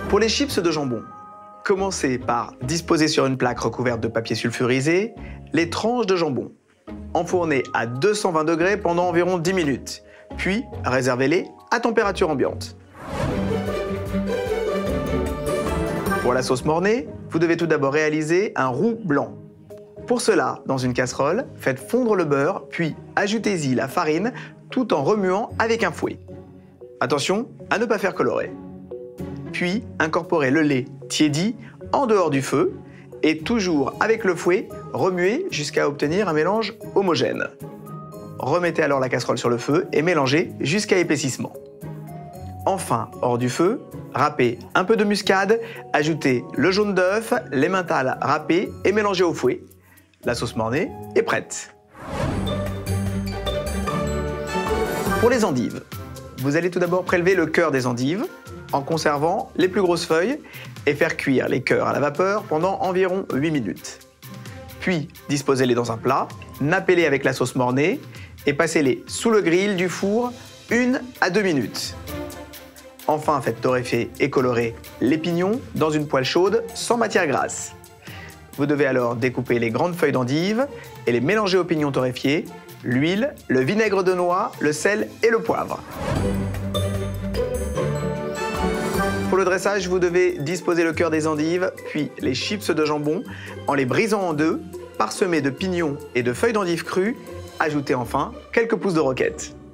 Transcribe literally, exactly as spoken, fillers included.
Pour les chips de jambon, commencez par disposer sur une plaque recouverte de papier sulfurisé les tranches de jambon. Enfournez à deux cent vingt degrés pendant environ dix minutes, puis réservez-les à température ambiante. Pour la sauce Mornay, vous devez tout d'abord réaliser un roux blanc. Pour cela, dans une casserole, faites fondre le beurre, puis ajoutez-y la farine tout en remuant avec un fouet. Attention à ne pas faire colorer. Puis incorporez le lait tiédi en dehors du feu et toujours avec le fouet, remuez jusqu'à obtenir un mélange homogène. Remettez alors la casserole sur le feu et mélangez jusqu'à épaississement. Enfin, hors du feu, râpez un peu de muscade, ajoutez le jaune d'œuf, l'emmental râpé et mélangez au fouet. La sauce Mornay est prête. Pour les endives, vous allez tout d'abord prélever le cœur des endives en conservant les plus grosses feuilles et faire cuire les cœurs à la vapeur pendant environ huit minutes. Puis, disposez-les dans un plat, nappez-les avec la sauce Mornay et passez-les sous le grill du four une à deux minutes. Enfin, faites torréfier et colorer les pignons dans une poêle chaude sans matière grasse. Vous devez alors découper les grandes feuilles d'endive et les mélanger aux pignons torréfiés, l'huile, le vinaigre de noix, le sel et le poivre. Pour le dressage, vous devez disposer le cœur des endives, puis les chips de jambon en les brisant en deux, parsemés de pignons et de feuilles d'endive crues. Ajoutez enfin quelques pousses de roquette.